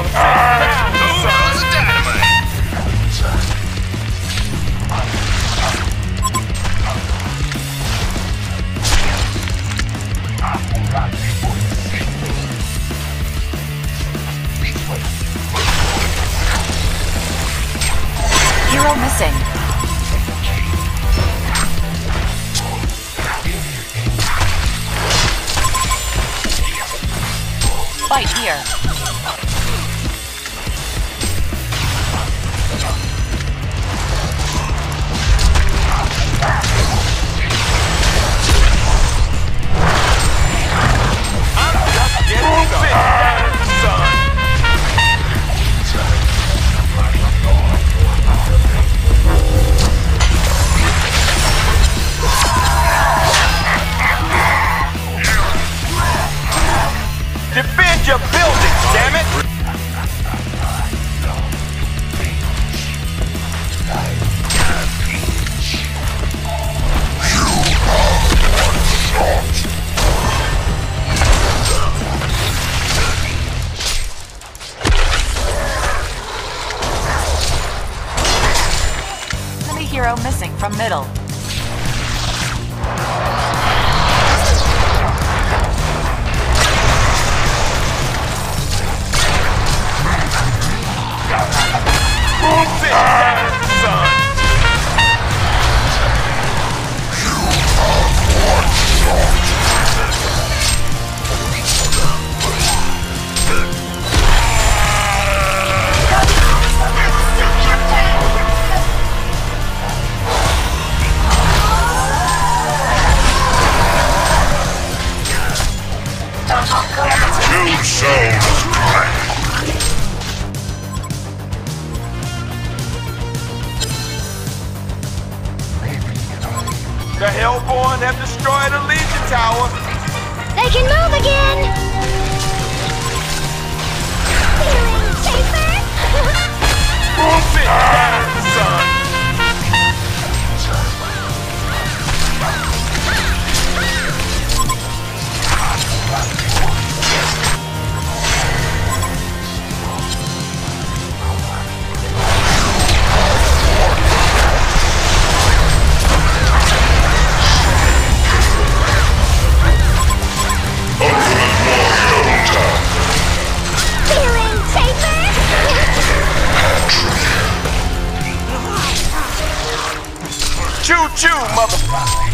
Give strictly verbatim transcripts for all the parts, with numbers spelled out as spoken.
gonna sit down, son. The dynamite. Hero missing. Fight here. I'm just getting started, son. Defend your building, damn it! Enemy hero missing from middle. Sit down, son. Two souls cracked. The Hellborn have destroyed a Legion Tower. They can move again! Feeling safer? Sit down, son. Feeling safer? Choo-choo, mother...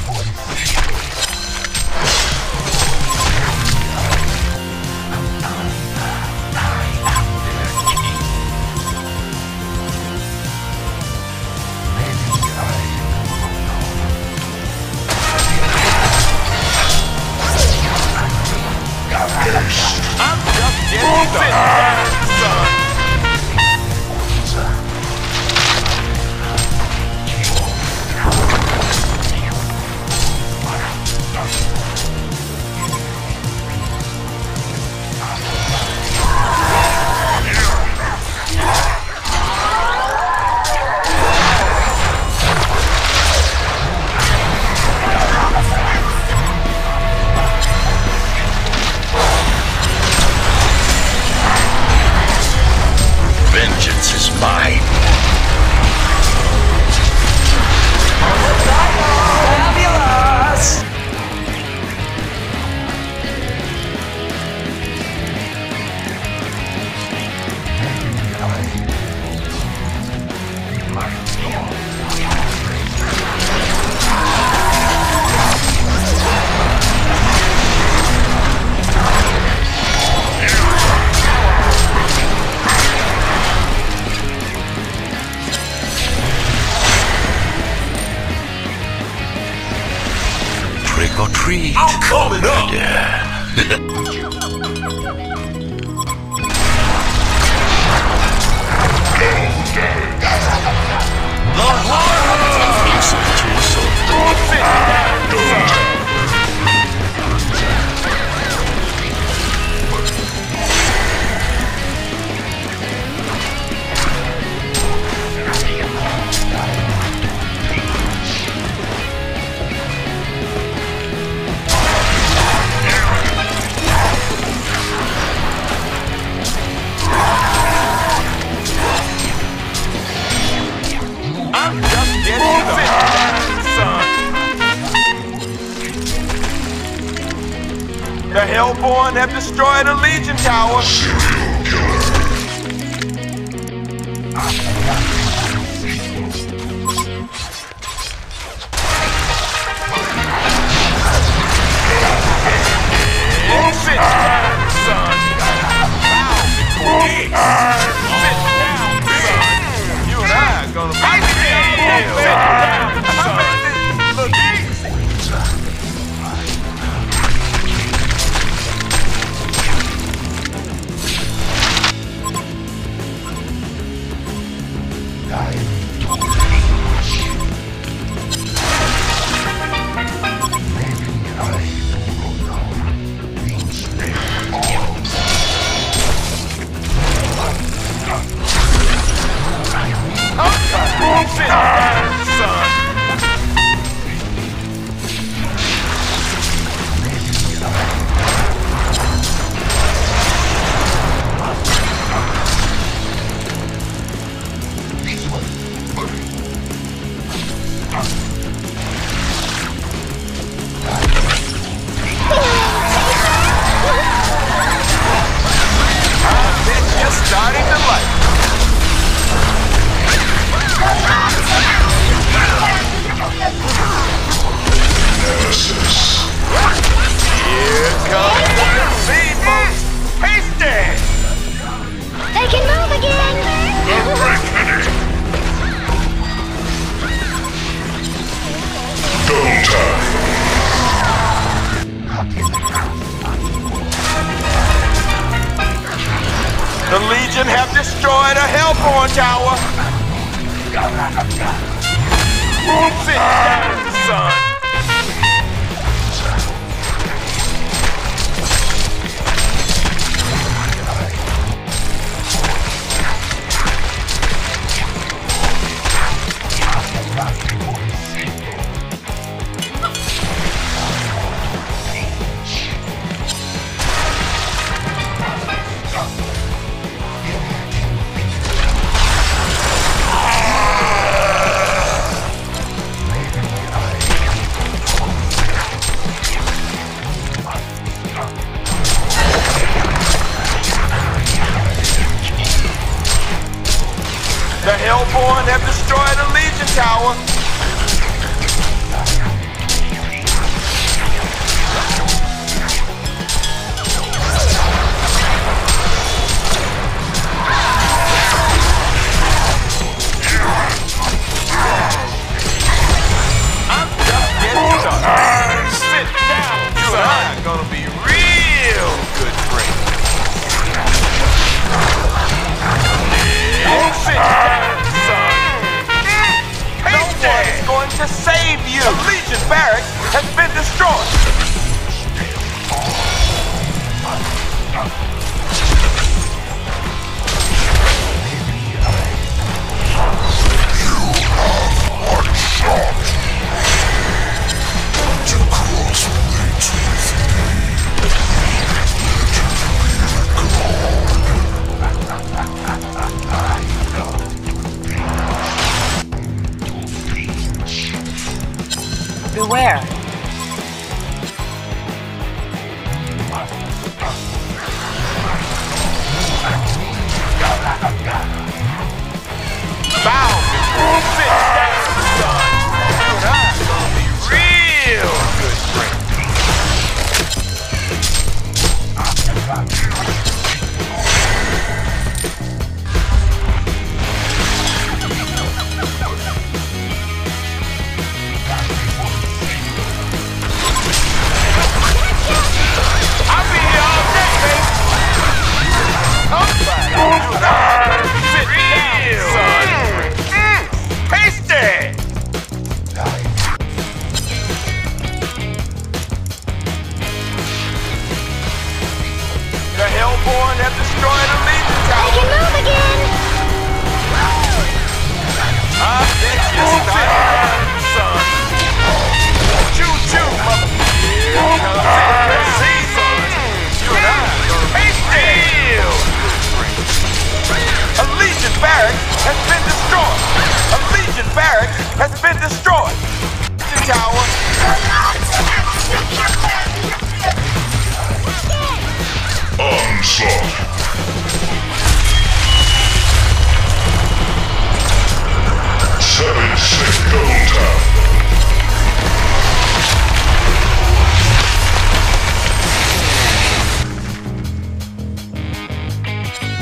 I'm just getting sit down, son. Vengeance is mine. Fabulous! Trick or treat. I'm coming up! The horror! Listen to your soul. Sit down, son. Hellborn have destroyed a Legion tower. Sit down, son. Sit down, son. You and I are gonna fight. Sit down, son. Look easy. Sit down, son. I bet you're starting to like it. Here comes the Seafolks. Hasty! They can move again! Go time. The Legion have destroyed a Hellborn tower. Sit down, son. The Hellborn have destroyed a Legion tower. I'm just getting started. Sit down, you and I are gonna be real good friends. Sit down, son. No one's going to save you. The Legion barracks has been destroyed. Beware. Bow before sit down, son. You and I are gonna be real good friends. I'll be here all day, baby. Somebody, you and I are gonna be real, son. Hasty! The Hellborn have destroyed a Legion They tower. can move again! I bet you started, son. Choo-choo, mother. Here comes the Seafolks. You and I are gonna be real good friends. A Legion barracks has been destroyed. A Legion barracks has been destroyed. The tower. Onslaught. Seven six double tap.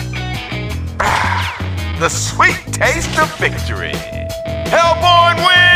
The sweet taste of victory. Hellborn wins!